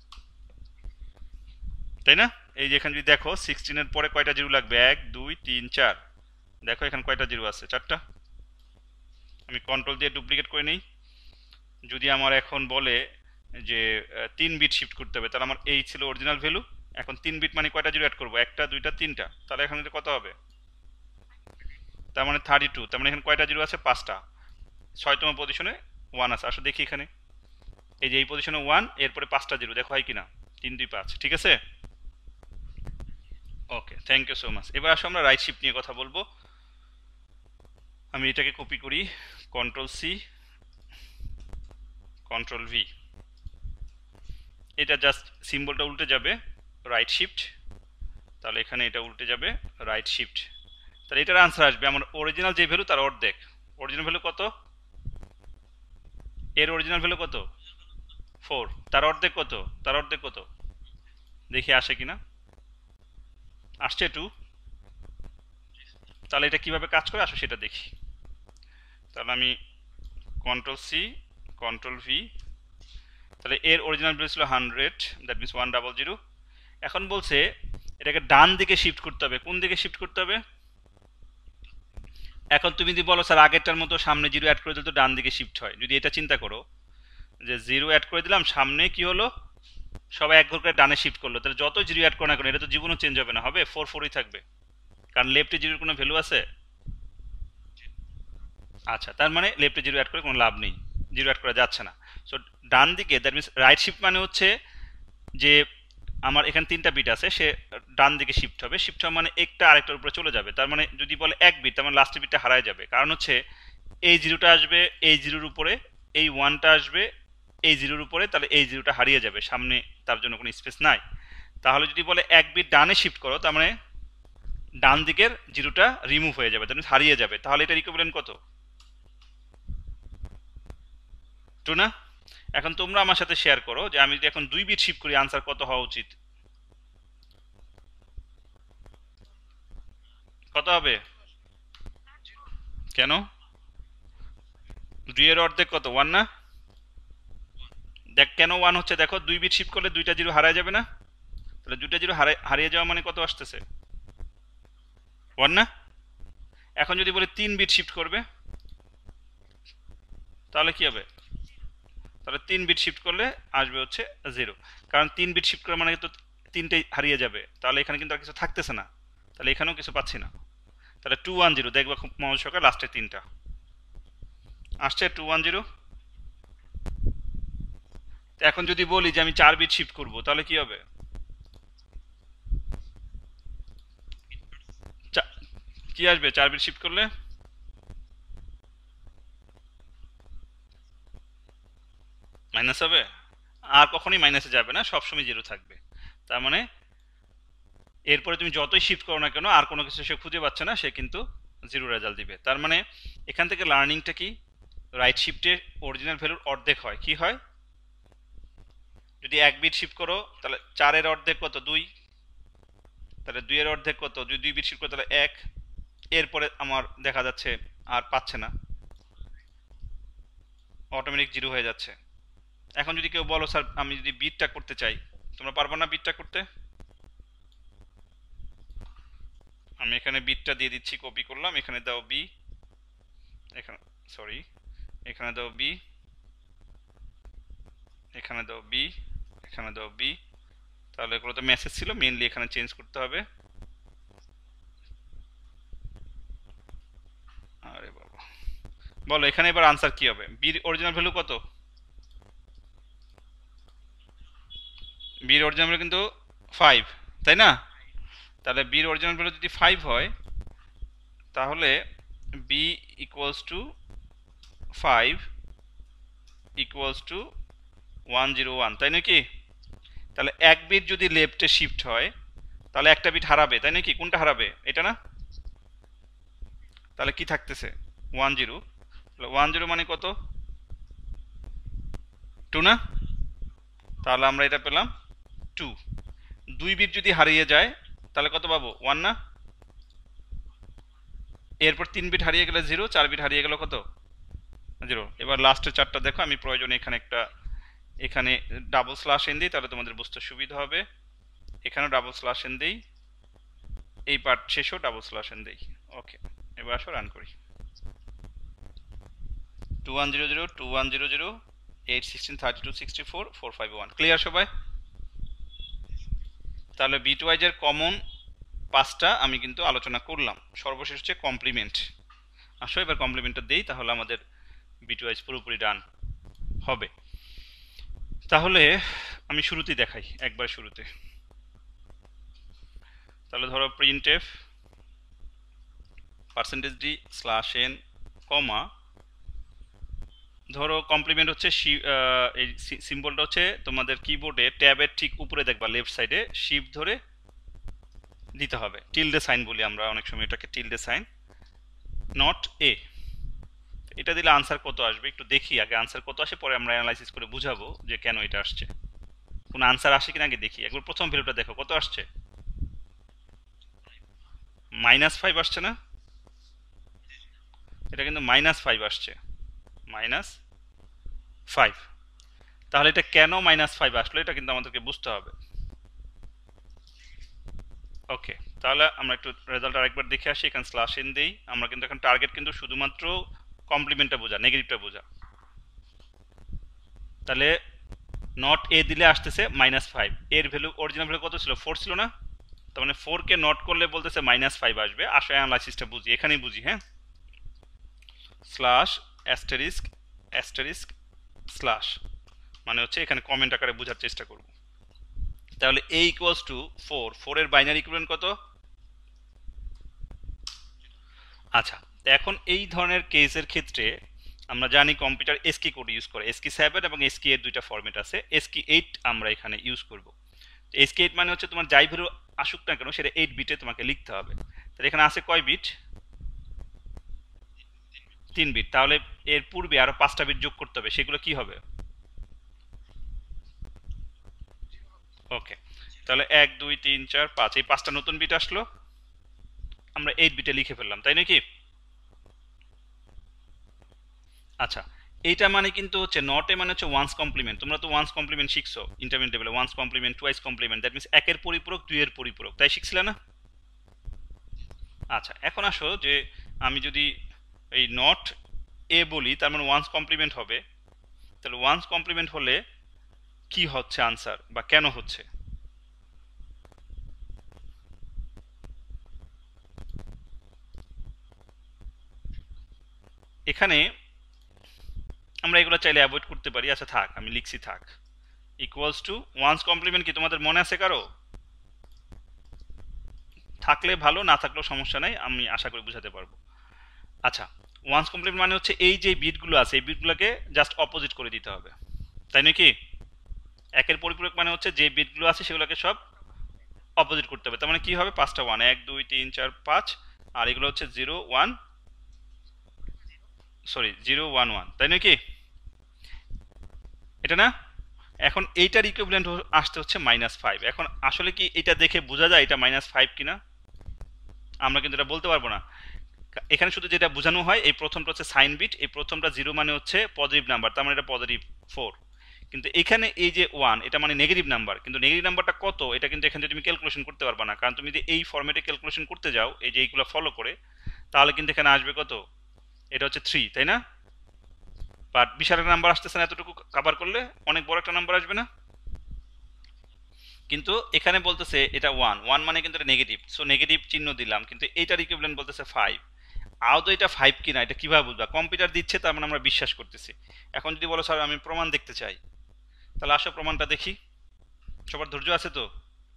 তাই না? এই যে এখানে যদি দেখো সিক্সটিনের পরে কয়টা জিরো লাগবে, এক দুই তিন চার, দেখো এখানে কয়টা জিরো আছে, চারটা। আমি কন্ট্রোল দিয়ে ডুপ্লিকেট করে নিই। যদি আমার এখন বলে যে তিন বিট শিফট করতে হবে, তাহলে আমার এই ছিল অরিজিনাল ভ্যালু, এখন তিন বিট মানে কয়টা জিরো অ্যাড করবো, একটা দুইটা তিনটা, তাহলে এখানে কত হবে, তার মানে থার্টি টু, তার মানে এখানে কয়টা জিরো আছে, পাঁচটা, ছয়তম পজিশনে ওয়ান আছে। আসলে দেখি এখানে এই যে এই পজিশনে ওয়ান, এরপরে পাঁচটা জিরো, দেখো হয় কিনা, তিন দুই পাঁচ, ঠিক আছে। Okay, thank you so much. এবার আসো আমরা রাইট শিফট নিয়ে কথা বলবো। আমি এটাকে কপি করি, কন্ট্রোল সি কন্ট্রোল ভি, এটা জাস্ট সিম্বলটা উল্টে যাবে রাইট শিফট, তাহলে এখানে এটা উল্টে যাবে রাইট শিফট, তাহলে এটার আনসার আসবে আমার অরিজিনাল যে ভ্যালু তার অর্ধেক। অরিজিনাল ভ্যালু কত, এর অরিজিনাল ভ্যালু কত, ফোর, তার অর্ধেক কত, তার অর্ধেক কত, দেখি আসে কিনা, আসছে টু। তাহলে এটা কিভাবে কাজ করে আসো সেটা দেখি। তাহলে আমি কন্ট্রোল সি কন্ট্রোল ভি, তাহলে এর অরিজিনাল ভ্যালু ছিল hundred, that means one double zero. এখন বলছে এটাকে ডান দিকে শিফট করতে হবে, কোন দিকে শিফট করতে হবে, এখন তুমি যদি বলো স্যার আগেরটার মতো সামনে জিরো অ্যাড করে দিলে তো ডান দিকে শিফট হয়, যদি এটা চিন্তা করো যে জিরো অ্যাড করে দিলাম, সামনে কি হলো, সবাই এক ঘর করে ডানে শিফট করলো, তাহলে যত জিরো অ্যাড করে না কেন এটা তো জীবনও চেঞ্জ হবে না, হবে ফোর ফোরই থাকবে, কারণ লেফটে জিরোর কোনো ভ্যালু আছে। আচ্ছা, তার মানে লেফটে জিরো অ্যাড করে কোনো লাভ নেই, জিরো অ্যাড করা যাচ্ছে না। সো ডান দিকে, দ্যাট মিনস রাইট শিফট মানে হচ্ছে যে আমার এখানে তিনটা বিট আছে, সে ডান দিকে শিফট হবে, শিফট হবে মানে একটা আরেকটার উপরে চলে যাবে, তার মানে যদি বলে এক বিট তার মানে লাস্টের বিটটা হারায় যাবে, কারণ হচ্ছে এই জিরোটা আসবে এই জিরোর উপরে, এই ওয়ানটা আসবে এই জিরোর উপরে, তাহলে এই জিরোটা হারিয়ে যাবে, সামনে তার জন্য কোনো স্পেস নাই। তাহলে যদি বলে এক বিট ডানে শিফট করো, তার মানে ডান দিকের জিরোটা রিমুভ হয়ে যাবে, তার হারিয়ে যাবে, তাহলে এটা ইকুইভ্যালেন্ট কত, টু না? এখন তোমরা আমার সাথে শেয়ার করো যে আমি যদি এখন দুই বিট শিফট করি আনসার কত হওয়া উচিত, কত হবে, কেন, দুই এর অর্ধেক কত, ওয়ান না? দেখ কেন ওয়ান হচ্ছে, দেখো দুই বিট শিফট করলে দুইটা জিরো হারিয়ে যাবে না, তাহলে দুইটা জিরো হারিয়ে যাওয়া মানে কত আসতেছে, ওয়ান না? এখন যদি বলি তিন বিট শিফট করবে তাহলে কি হবে, তাহলে তিন বিট শিফট করলে আসবে হচ্ছে জিরো, কারণ তিন বিট শিফট করা মানে তো তিনটেই হারিয়ে যাবে, তাহলে এখানে কিন্তু আর কিছু থাকতেছে না, তাহলে এখানেও কিছু পাচ্ছি না, তাহলে টু ওয়ান জিরো, দেখবে খুব মহজ সকাল লাস্টে তিনটা আসছে টু ওয়ান জিরো। এখন যদি বলি যে আমি চার বিট শিফট করব তাহলে কি হবে, কি আসবে চার বিট শিফট করলে, মাইনাস হবে, আর কখনোই মাইনাসে যাবে না, সবসময় জিরো থাকবে, তার মানে এরপরে তুমি যতই শিফট করো না কেন আর কোনো কিছু সে খুঁজে পাচ্ছে না, সে কিন্তু জিরো রেজাল্ট দিবে। তার মানে এখান থেকে লার্নিংটা কি, রাইট শিফটে অরিজিনাল ভ্যালুর অর্ধেক হয়, কি হয়, যদি এক বিট শিফট করো তাহলে চারের অর্ধেক কত, দুই, তাহলে দুই এর অর্ধেক কত, যদি দুই বিট শিফট করো তাহলে এক, এরপরে আমার দেখা যাচ্ছে আর পাচ্ছে না, অটোমেটিক জিরো হয়ে যাচ্ছে। এখন যদি কেউ বলো স্যার আমি যদি বিটটা করতে চাই, তোমরা পারবে না বিটটা করতে, আমি এখানে বিটটা দিয়ে দিচ্ছি, কপি করলাম, এখানে দাও বি, এখানে সরি এখানে দাও বি, এখানে দাও বি, এখানে দাও বি, তাহলে এগুলো তো মেসেজ ছিল, মেইনলি এখানে চেঞ্জ করতে হবে। আরে বাবা, বলো এখানে এবার আনসার কি হবে, বির অরিজিনাল ভ্যালু কত, বির অরিজিনাল ভ্যালু কিন্তু ফাইভ, তাই না? তাহলে বির অরিজিনাল ভ্যালু যদি ফাইভ হয় তাহলে B equals to five equals to one zero one, তাই নাকি? তাহলে এক বিট যদি লেফটে শিফট হয় তাহলে একটা বিট হারাবে, তাই নাকি? কোনটা হারাবে, এটা না? তাহলে কি থাকতেছে ওয়ান জিরো, ওয়ান জিরো মানে কত টু না, তাহলে আমরা এটা পেলাম টু। দুই বিট যদি হারিয়ে যায় তাহলে কত পাবো ওয়ান না, এরপর তিন বিট হারিয়ে গেলে জিরো, চার বিট হারিয়ে গেল কত জিরো। এবার লাস্টের চারটা দেখো, আমি প্রয়োজনে এখানে একটা এখানে ডাবল স্ল্যাশ এন দিই, তাহলে তোমাদের বুঝতে সুবিধা হবে। এখানেও ডাবল স্ল্যাশ এন দিই, এই পার্ট শেষেও ডাবল স্ল্যাশ এন দিই। ওকে, এবার আসো রান করি। Two one zero zero two one zero zero eight sixteen thirty two sixty four four five one. Clear সবাই? তাহলে বিটওয়াইজের কমন পাঁচটা আমি কিন্তু আলোচনা করলাম। সর্বশেষ হচ্ছে কমপ্লিমেন্ট। আসো এবার কমপ্লিমেন্টটা দেই, তাহলে আমাদের বিটওয়াইজ পুরোপুরি ডান হবে। তাহলে আমি শুরুতেই দেখাই, একবার শুরুতে। তাহলে ধরো print F percentage D slash N comma, ধরো কমপ্লিমেন্ট হচ্ছে এই সিম্বলটা হচ্ছে তোমাদের কিবোর্ডে ট্যাবের ঠিক উপরে দেখবা লেফট সাইডে শিফট ধরে দিতে হবে, টিলডে সাইন বলি আমরা অনেক সময় এটাকে, টিলডে সাইন নট এ। এটা দিলে আনসার কত আসবে একটু দেখি আগে, আনসার কত আসে পরে আমরা অ্যানালাইসিস করে বুঝাবো যে কেন এটা আসছে। কোন আনসার আসে কিনা আগে দেখি। একবার প্রথম ভ্যালুটা দেখো কত আসছে, মাইনাস ফাইভ আসছে না, এটা কিন্তু মাইনাস ফাইভ আসছে, মাইনাস ফাইভ। তাহলে এটা কেন মাইনাস ফাইভ আসলো এটা কিন্তু আমাদেরকে বুঝতে হবে। ওকে, তাহলে আমরা একটু রেজাল্ট আরেকবার দেখে আসি। এখানে স্ল্যাশ এন দেই, আমরা কিন্তু এখন টার্গেট কিন্তু শুধুমাত্র কমপ্লিমেন্টটা বোঝা, নেগেটিভটা বোঝা। তাহলে নট এ দিলে আসতেছে মাইনাস ফাইভ, এর ভ্যালু অরিজিনাল ভ্যালু কত ছিল ফোর ছিল না, তার মানে ফোর কে নট করলে বলতেছে মাইনাস ফাইভ আসবে। আসলে অ্যানালাইসিসটা বুঝি, এখানেই বুঝি। হ্যাঁ, স্ল্যাশ অ্যাস্টারিস্ক অ্যাস্টারিস্ক স্ল্যাশ মানে হচ্ছে এখানে কমেন্ট আকারে বোঝার চেষ্টা করব। তাহলে a equals to four, four এর বাইনারি ইকুইভ্যালেন্ট কত? আচ্ছা, এখন এই ধরনের কেসের ক্ষেত্রে আমরা জানি কম্পিউটার এসকি কোড ইউজ করে, এসকি সেভেন এবং এসকি এর দুইটা ফরম্যাট আছে, এসকি এইট আমরা এখানে ইউজ করব। এসকি এইট মানে হচ্ছে তোমার যাই ভ্যালু আসুক না কেন সেটা এইট বিটে তোমাকে লিখতে হবে। তাহলে এখানে আছে কয় বিট? তিন বিট। তাহলে এর পূর্বে আরো পাঁচটা বিট যোগ করতে হবে, সেগুলো কি হবে? ওকে, তাহলে এক দুই তিন চার পাঁচ, এই পাঁচটা নতুন বিট আসলো, আমরা এইট বিটে লিখে ফেললাম, তাই নাকি? আচ্ছা, এইটা মানে কিন্তু হচ্ছে নটে মানে হচ্ছে ওয়ান্স কমপ্লিমেন্ট। তোমরা তো ওয়ান্স কমপ্লিমেন্ট শিখছো ইন্টারমিডিয়েট লেভেলে, one's complement twice complement, that means একের পরিপূরক দুইয়ের পরিপূরক, তাই শিখছিলে না? আচ্ছা, এখন আসো যে আমি যদি এই নট এ বলি তার মানে ওয়ান্স কমপ্লিমেন্ট হবে। তাহলে ওয়ান্স কমপ্লিমেন্ট হলে কি হচ্ছে আনসার বা কেন হচ্ছে? এখানে আমরা এগুলো চাইলে অ্যাভয়েড করতে পারি। আচ্ছা থাক, আমি লিখছি থাক। ইকুয়ালস টু ওয়ান্স কমপ্লিমেন্ট কি তোমাদের মনে আছে কারো? থাকলে ভালো, না থাকলেও সমস্যা নাই, আমি আশা করি বুঝাতে পারবো। আচ্ছা, ওয়ান্স কমপ্লিমেন্ট মানে হচ্ছে এই যে বিটগুলো আছে এই বিটগুলোকে জাস্ট অপোজিট করে দিতে হবে, তাই নাকি? একের পরিপূরক মানে হচ্ছে যে বিটগুলো আছে সেগুলোকে সব অপোজিট করতে হবে। তার মানে কি হবে? পাঁচটা ওয়ান, এক দুই তিন চার পাঁচ, আর এগুলো হচ্ছে zero one, sorry zero one one, তাই নাকি? এটা না, এখন এইটার ইকুইভ্যালেন্ট আসতে হচ্ছে মাইনাস ফাইভ। এখন আসলে কি এটা দেখে বোঝা যায় এটা মাইনাস ফাইভ কিনা? আমরা কিন্তু এটা বলতে পারবো না। এখানে শুধু যেটা বোঝানো হয়, এই প্রথমটা হচ্ছে সাইন বিট, এই প্রথমটা জিরো মানে হচ্ছে পজিটিভ নাম্বার, তার মানে এটা পজিটিভ ফোর। কিন্তু এখানে এই যে ওয়ান এটা মানে নেগেটিভ নাম্বার, কিন্তু নেগেটিভ নাম্বারটা কত এটা কিন্তু এখানে তুমি ক্যালকুলেশন করতে পারবে না, কারণ তুমি যদি এই ফরম্যাটে ক্যালকুলেশন করতে যাও এই যে এইগুলো ফলো করে, তাহলে কিন্তু এখানে আসবে কত? এটা হচ্ছে থ্রি, তাই না? বাট বিশাল একটা নাম্বার আসতেছে না, এতটুকু কাভার করলে অনেক বড় একটা নাম্বার আসবে না? কিন্তু এখানে বলতেছে এটা ওয়ান, ওয়ান মানে কিন্তু এটা নেগেটিভ, সো নেগেটিভ চিহ্ন দিলাম, কিন্তু এইটার ইকুইভ্যালেন্ট বলতেছে ফাইভ। আদৌ এটা ফাইভ কিনা এটা কিভাবে বুঝবা? কম্পিউটার দিচ্ছে তার মানে আমরা বিশ্বাস করতেছি। এখন যদি বলো স্যার আমি প্রমাণ দেখতে চাই, তাহলে আসো প্রমাণটা দেখি। সবার ধৈর্য আছে তো?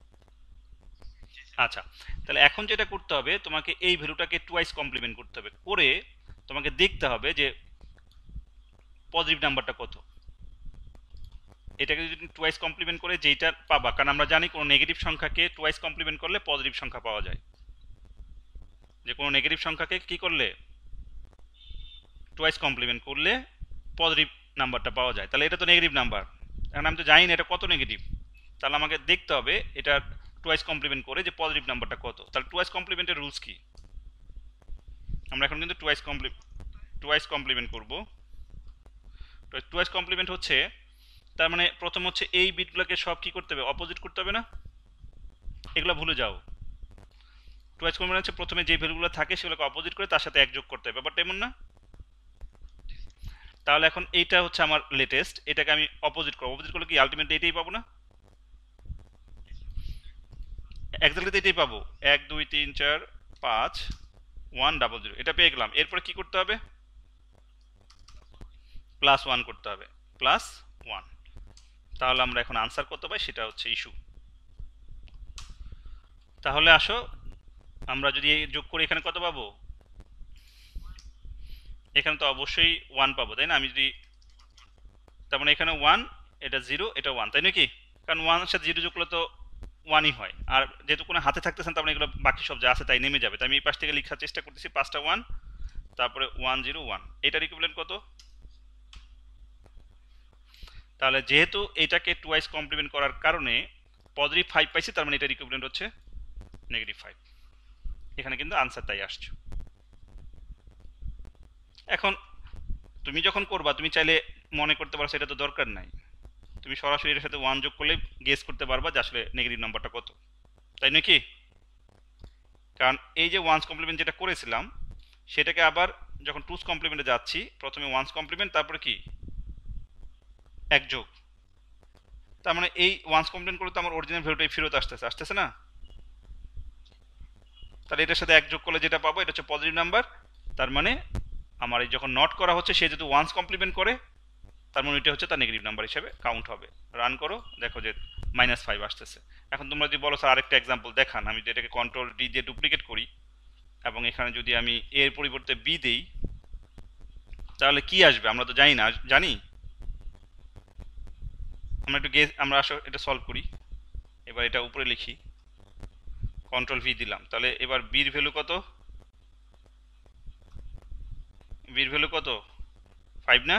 আচ্ছা, তাহলে এখন যেটা করতে হবে তোমাকে এই ভ্যালুটাকে টুয়াইস কমপ্লিমেন্ট করতে হবে, করে তোমাকে দেখতে হবে যে পজিটিভ নাম্বারটা কত। এটাকে যদি টুয়াইস কমপ্লিমেন্ট করে যেইটা পাবা, কারণ আমরা জানি কোনো নেগেটিভ সংখ্যাকে টুয়াইস কমপ্লিমেন্ট করলে পজিটিভ সংখ্যা পাওয়া যায়, যে কোনো নেগেটিভ সংখ্যাকে কি করলে টোয়াইস কমপ্লিমেন্ট করলে পজিটিভ নাম্বারটা পাওয়া যায়। তাহলে এটা তো নেগেটিভ নাম্বার, এখন আমি তো জানি না এটা কত নেগেটিভ, তাহলে আমাকে দেখতে হবে এটা টোয়াইস কমপ্লিমেন্ট করে যে পজিটিভ নাম্বারটা কত। তাহলে টোয়াইস কমপ্লিমেন্টের রুলস কি? আমরা এখন কিন্তু টোয়াইস কমপ্লি টোয়াইস কমপ্লিমেন্ট করব। টোয়াইস কমপ্লিমেন্ট হচ্ছে, তার মানে প্রথম হচ্ছে এই বিটগুলোকে সব কি করতে হবে, অপোজিট করতে হবে না, এগুলো ভুলে যাও। টোয়াইস কমপ্লিমেন্ট হচ্ছে প্রথমে যে ভ্যালুগুলো থাকে সেগুলোকে অপোজিট করে তার সাথে এক যোগ করতে হবে, ব্যাপারটা এমন না? তাহলে এখন এইটা হচ্ছে আমার লেটেস্ট, এটাকে আমি অপোজিট করব, অপোজিট করলে কি আলটিমেটলি এটাই পাবো না? এক্স্যাক্টলি এটাই পাবো, এক দুই তিন চার পাঁচ ওয়ান ডাবল জিরো, এটা পেয়ে গেলাম। এরপরে কি করতে হবে, প্লাস ওয়ান করতে হবে, প্লাস ওয়ান। তাহলে আমরা এখন আনসার কত পাই সেটা হচ্ছে ইস্যু। তাহলে আসো আমরা যদি যোগ করি এখানে কত পাবো, এখানে তো অবশ্যই ওয়ান পাবো, তাই না? আমি যদি, তার মানে এখানে ওয়ান, এটা জিরো, এটা ওয়ান, তাই নাকি? কারণ ওয়ানের সাথে জিরো যোগ করলে তো ওয়ানই হয়, আর যেহেতু কোনো হাতে থাকতেছেন তার মানে এগুলো বাকি সব যা আছে তাই নেমে যাবে। তাই আমি এই পাশ থেকে লেখার চেষ্টা করতেছি, পাঁচটা ওয়ান, তারপরে ওয়ান জিরো ওয়ান, এটার ইকুইভ্যালেন্ট কত? তাহলে যেহেতু এটাকে টুয়াইস কমপ্লিমেন্ট করার কারণে পজিটিভ ফাইভ পাইছি, তার মানে এটার ইকুইভ্যালেন্ট হচ্ছে নেগেটিভ ফাইভ। এখানে কিন্তু আনসার তাই আসছে। এখন তুমি যখন করবা তুমি চাইলে মনে করতে পারো সেটা তো দরকার নাই, তুমি সরাসরি এর সাথে ওয়ান যোগ করলে গেস করতে পারবা যে আসলে নেগেটিভ নাম্বারটা কত, তাই নাকি? কারণ এই যে ওয়ান্স কমপ্লিমেন্ট যেটা করেছিলাম সেটাকে আবার যখন টুস কমপ্লিমেন্টে যাচ্ছি, প্রথমে ওয়ান্স কমপ্লিমেন্ট তারপরে কি এক যোগ, তার মানে এই ওয়ান্স কমপ্লিমেন্ট করলে তো আমার অরিজিনাল ভ্যালুটাই ফেরত আসতেছে, আসতেছে না? তাহলে এটার সাথে এক যোগ করলে যেটা পাবো এটা হচ্ছে পজিটিভ নাম্বার। তার মানে আমার এই যখন নট করা হচ্ছে সে যদি ওয়ান্স কমপ্লিমেন্ট করে তার মানে এটা হচ্ছে তার নেগেটিভ নাম্বার হিসেবে কাউন্ট হবে। রান করো, দেখো যে মাইনাস ফাইভ আসতেছে। এখন তোমরা যদি বলো স্যার আরেকটা এক্সাম্পল দেখান, আমি এটাকে কন্ট্রোল ডি দিয়ে ডুপ্লিকেট করি এবং এখানে যদি আমি এর পরিবর্তে বি দেই তাহলে কি আসবে আমরা তো জানি না, জানি? আমরা একটু গেস, আমরা আসো এটা সলভ করি। এবার এটা উপরে লিখি, কন্ট্রোল ভি দিলাম, তাহলে এবার বির ভ্যালু কত, বির ভ্যালু কত, ফাইভ না?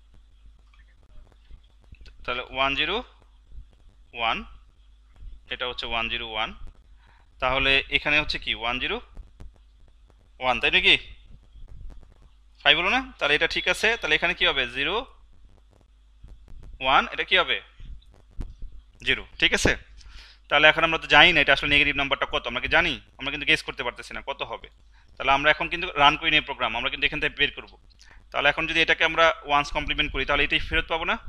তাহলে ওয়ান জিরো ওয়ান, এটা হচ্ছে ওয়ান জিরো ওয়ান, তাহলে এখানে হচ্ছে কি ওয়ান জিরো ওয়ান, তাই নাকি? ফাইভ হলো না? তাহলে এটা ঠিক আছে, তাহলে এখানে কি হবে জিরো ওয়ান, এটা কি হবে জিরো, ঠিক আছে? তাহলে এখন আমরা তো জানি না এটা আসলে নেগেটিভ নাম্বারটা কত, আমরা কি জানি? আমরা কিন্তু গেস করতে পারতেছি না কত হবে। তাহলে আমরা এখন কিন্তু রান করি নিয়ে প্রোগ্রাম, আমরা কিন্তু এখান থেকে বের করব। তাহলে এখন যদি এটাকে আমরা ওয়ান্স কমপ্লিমেন্ট করি তাহলে এটাই ফেরত পাবো না?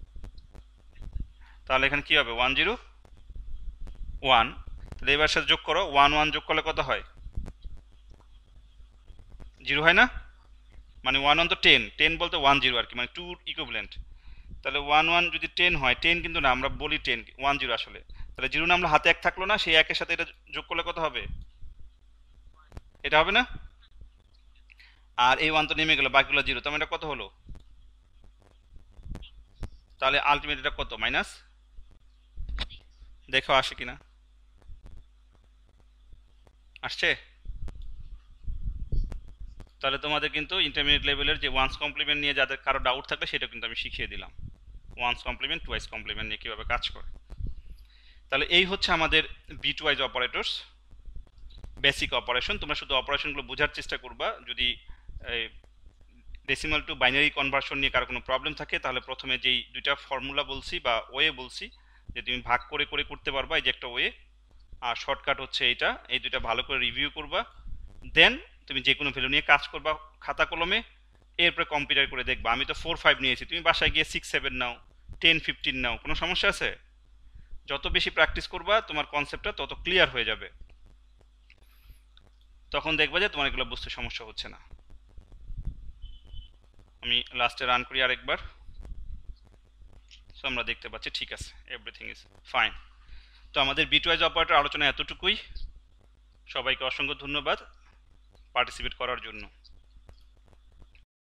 তাহলে এখানে কি হবে ওয়ান জিরো ওয়ান, তাহলে এবার সাথে যোগ করো, ওয়ান ওয়ান যোগ করলে কত হয়, জিরো হয় না? মানে ওয়ান ওয়ান তো টেন, টেন বলতে ওয়ান জিরো আর কি, মানে টু ইকুইভ্যালেন্ট। তাহলে ওয়ান ওয়ান যদি টেন হয়, টেন কিন্তু না, আমরা বলি টেন, ওয়ান জিরো আসলে। তাহলে জিরো না, আমরা হাতে এক থাকলো না, সেই একের সাথে এটা যোগ করলে কত হবে, এটা হবে না? আর এই ওয়ান তো নেমে গেল, বাকিগুলো জিরো, তার মানে এটা কত হলো? তাহলে আলটিমেট এটা কত, মাইনাস। দেখো আসে কিনা, আসছে? তাহলে তোমাদের কিন্তু ইন্টারমিডিয়েট লেভেলের যে ওয়ান্স কমপ্লিমেন্ট নিয়ে যাদের কারো ডাউট থাকলে সেটা কিন্তু আমি শিখিয়ে দিলাম, ওয়ান্স কমপ্লিমেন্ট টুয়াইস কমপ্লিমেন্ট নিয়ে কীভাবে কাজ করে। তাহলে এই হচ্ছে আমাদের বিটওয়াইজ অপারেটরস বেসিক অপারেশন। তোমরা শুধু অপারেশনগুলো বোঝার চেষ্টা করবা। যদি ডেসিমাল টু বাইনারি কনভার্সন নিয়ে কারো কোনো প্রবলেম থাকে তাহলে প্রথমে যেই দুইটা ফর্মুলা বলছি বা ওয়ে বলছি যে তুমি ভাগ করে করে করতে পারবা, এই যে একটা ওয়ে, আর শর্টকাট হচ্ছে এইটা, এই দুইটা ভালো করে রিভিউ করবা, দেন তুমি যে কোনো ভ্যালু নিয়ে কাজ করবা খাতা কলমে, এরপরে কম্পিউটার করে দেখবা। আমি তো ফোর ফাইভ নিয়েছি, তুমি বাসায় গিয়ে সিক্স সেভেন নাও, টেন ফিফটিন নাও, কোনো সমস্যা আছে? যত বেশি প্র্যাকটিস করবা তোমার কনসেপ্টটা তত ক্লিয়ার হয়ে যাবে, তখন দেখবা যে তোমার এগুলো বুঝতে সমস্যা হচ্ছে না। আমি লাস্টে রান করি আরেকবার, সো আমরা দেখতে পাচ্ছি ঠিক আছে, এভরিথিং ইজ ফাইন। তো আমাদের বিটওয়াইজ অপারেটর আলোচনা এতটুকুই। সবাইকে অসংখ্য ধন্যবাদ পার্টিসিপেট করার জন্য।